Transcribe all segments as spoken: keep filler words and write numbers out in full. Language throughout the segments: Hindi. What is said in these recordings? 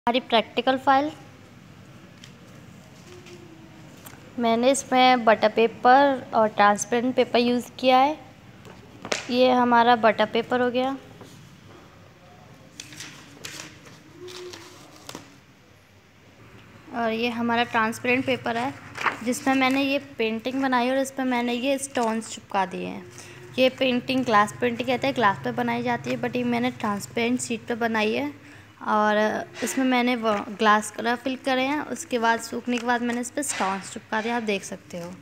हमारी प्रैक्टिकल फाइल मैंने इसमें बटर पेपर और ट्रांसपेरेंट पेपर यूज़ किया है। ये हमारा बटर पेपर हो गया। और ये हमारा ट्रांसपेरेंट पेपर है जिसमें मैंने ये पेंटिंग बनाई और इस पर मैंने ये स्टोन्स चिपका दिए हैं। ये पेंटिंग ग्लास पेंटिंग कहते हैं, ग्लास पे बनाई जाती है, बट ये मैंने ट्रांसपेरेंट शीट पे बनाई है। और इसमें मैंने वो ग्लास कलर फिल करे हैं। उसके बाद सूखने के बाद मैंने इस पर स्टोन्स चिपका दिया, आप देख सकते हो।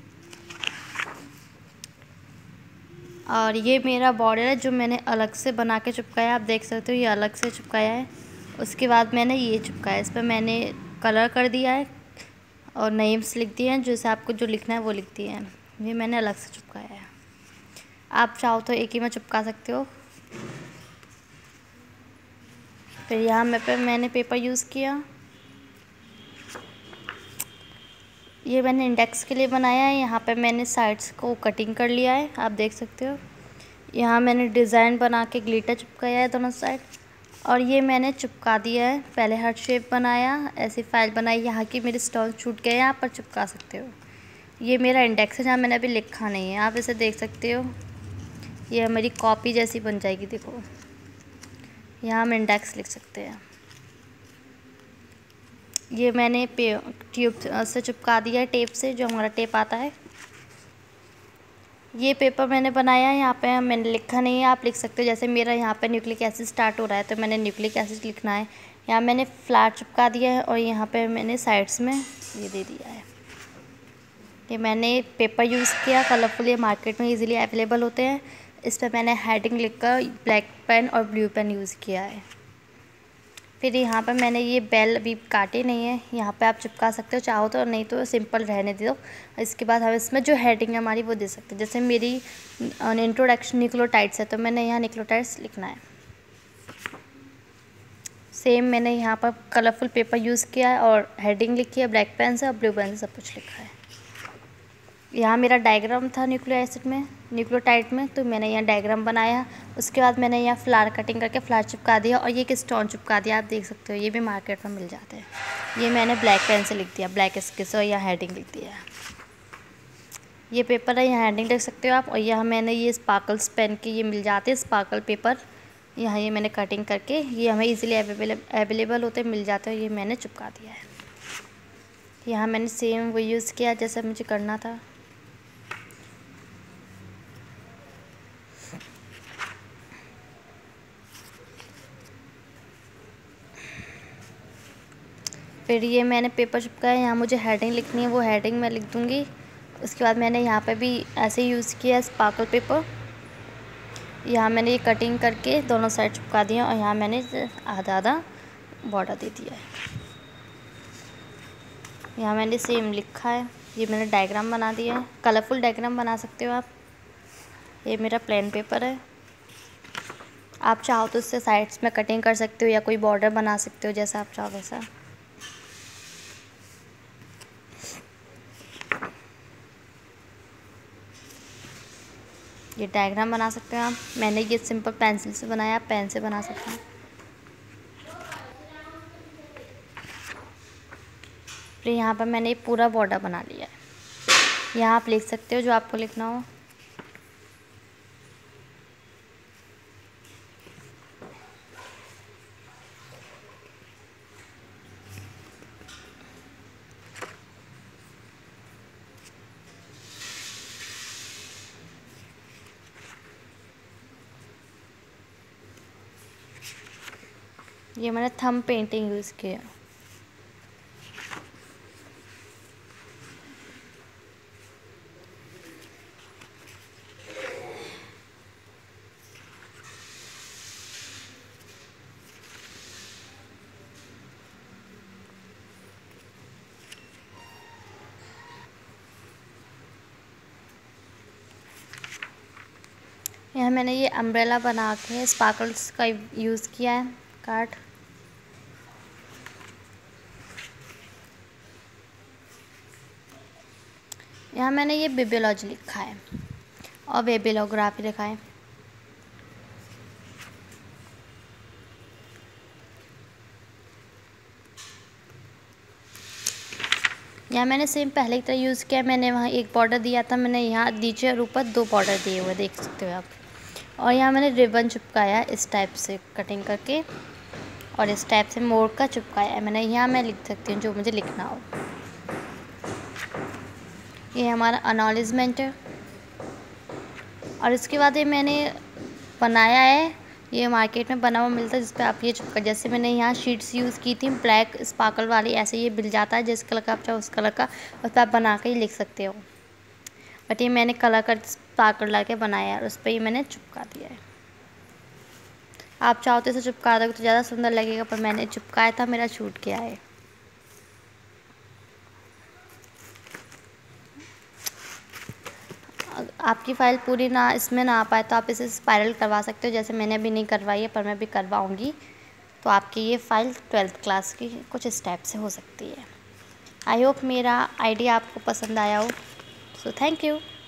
और ये मेरा बॉर्डर है जो मैंने अलग से बना के चिपकाया, आप देख सकते हो, ये अलग से चिपकाया है। उसके बाद मैंने ये चिपकाया, इस पर मैंने कलर कर दिया है और नेम्स लिख दिए हैं, जैसे आपको जो लिखना है वो लिख दिए हैं। ये मैंने अलग से चिपकाया है, आप चाहो तो एक ही में चिपका सकते हो। फिर यहाँ मैं पे मैंने पेपर यूज़ किया। ये मैंने इंडेक्स के लिए बनाया है। यहाँ पे मैंने साइड्स को कटिंग कर लिया है, आप देख सकते हो। यहाँ मैंने डिज़ाइन बना के ग्लिटर चिपकाया है दोनों साइड, और ये मैंने चिपका दिया है। पहले हार्ट शेप बनाया, ऐसी फाइल बनाई। यहाँ की मेरे स्टोन छूट गए, यहाँ पर चिपका सकते हो। ये मेरा इंडेक्स है जहाँ मैंने अभी लिखा नहीं है, आप इसे देख सकते हो। ये मेरी कॉपी जैसी बन जाएगी, देखो। यहाँ हम इंडेक्स लिख सकते हैं। ये मैंने पे ट्यूब से चिपका दिया है, टेप से, जो हमारा टेप आता है। ये पेपर मैंने बनाया है, यहाँ पे मैंने लिखा नहीं है, आप लिख सकते हो। जैसे मेरा यहाँ पे न्यूक्लिक एसिड स्टार्ट हो रहा है तो मैंने न्यूक्लिक एसिड लिखना है। यहाँ मैंने फ्लैट चिपका दिया है और यहाँ पे मैंने साइड्स में ये दे दिया है। ये मैंने पेपर यूज़ किया कलरफुल, ये मार्केट में इजीली अवेलेबल होते हैं। इस पर मैंने हेडिंग लिखकर ब्लैक पेन और ब्लू पेन यूज़ किया है। फिर यहाँ पर मैंने ये बेल अभी काटे नहीं है, यहाँ पे आप चिपका सकते हो चाहो तो, नहीं तो सिंपल रहने दो। इसके बाद हम इसमें जो हेडिंग है हमारी वो दे सकते हैं। जैसे मेरी इंट्रोडक्शन न्यूक्लियोटाइड्स है तो मैंने यहाँ न्यूक्लियोटाइड्स लिखना है। सेम मैंने यहाँ पर कलरफुल पेपर यूज़ किया है और हेडिंग लिखी है ब्लैक पेन से और ब्लू पेन से सब कुछ लिखा है। यहाँ मेरा डायग्राम था न्यूक्लिक एसिड में, न्यूक्लियोटाइड में, तो मैंने यहाँ डायग्राम बनाया। उसके बाद मैंने यहाँ फ्लावर कटिंग करके फ्लावर चिपका दिया और ये एक स्टोन चिपका दिया, आप देख सकते हो। ये भी मार्केट में मिल जाते हैं। ये मैंने ब्लैक पेन से लिख दिया, ब्लैक स्केच से, और यहाँ हेडिंग लिख दिया। ये पेपर है, यहाँ हेडिंग लिख सकते हो आप। और यहाँ मैंने ये स्पार्कल्स पेन के ये मिल जाते हैं, स्पार्कल पेपर। यहाँ ये मैंने कटिंग करके, ये हमें ईजिली अवेलेबल होते मिल जाते हैं, ये मैंने चिपका दिया है। यहाँ मैंने सेम वो यूज़ किया जैसा मुझे करना था। फिर ये मैंने पेपर चिपकाया, यहाँ मुझे हेडिंग लिखनी है, वो हेडिंग मैं लिख दूँगी। उसके बाद मैंने यहाँ पे भी ऐसे ही यूज़ किया स्पार्कल पेपर। यहाँ मैंने ये कटिंग करके दोनों साइड चिपका दिया और यहाँ मैंने आधा आधा बॉर्डर दे दिया है। यहाँ मैंने सेम लिखा है। ये मैंने डायग्राम बना दिया है, कलरफुल डायग्राम बना सकते हो आप। ये मेरा प्लेन पेपर है, आप चाहो तो इससे साइड्स में कटिंग कर सकते हो या कोई बॉर्डर बना सकते हो, जैसा आप चाहो वैसा। ये डायग्राम बना सकते हो आप। मैंने ये सिंपल पेंसिल से बनाया, आप पेन से बना सकते हैं। फिर यहाँ पर मैंने पूरा बॉर्डर बना लिया है। यहाँ आप लिख सकते हो जो आपको लिखना हो। ये मैंने थंब पेंटिंग यूज़ किया। यहाँ मैंने ये अम्ब्रेला बना के स्पार्कल्स का यूज़ किया है, कार्ड। यहाँ मैंने ये बिबियोलॉजी लिखा है और बेबिलोग्राफी लिखा है। यहाँ मैंने सेम पहले की तरह यूज़ किया। मैंने वहाँ एक बॉर्डर दिया था, मैंने यहाँ नीचे और ऊपर दो बॉर्डर दिए हुए देख सकते हो आप। और यहाँ मैंने रिबन चिपकाया इस टाइप से कटिंग करके, और इस टाइप से मोड़ का चिपकाया है मैंने। यहाँ मैं लिख सकती हूँ जो मुझे लिखना हो। ये हमारा अनॉलेजमेंट है। और इसके बाद ये मैंने बनाया है, ये मार्केट में बना हुआ मिलता है, जिस पर आप ये चिपका, जैसे मैंने यहाँ शीट्स यूज़ की थी ब्लैक स्पार्कल वाली, ऐसे ये मिल जाता है जिस कलर का आप चाहो उस कलर का, उस पर आप बना के ही लिख सकते हो। बट ये मैंने कलर का स्पार्कल ला के बनाया है और उस पर ही मैंने चिपका दिया है। आप चाहो तो इसे चिपका दोगे तो ज़्यादा सुंदर लगेगा, पर मैंने चिपकाया था, मेरा छूट गया है। आपकी फ़ाइल पूरी ना इसमें ना आ पाए तो आप इसे स्पाइरल करवा सकते हो, जैसे मैंने अभी नहीं करवाई है, पर मैं भी करवाऊँगी। तो आपकी ये फ़ाइल ट्वेल्थ क्लास की कुछ इस टाइप से हो सकती है। आई होप मेरा आइडिया आपको पसंद आया हो। So thank you.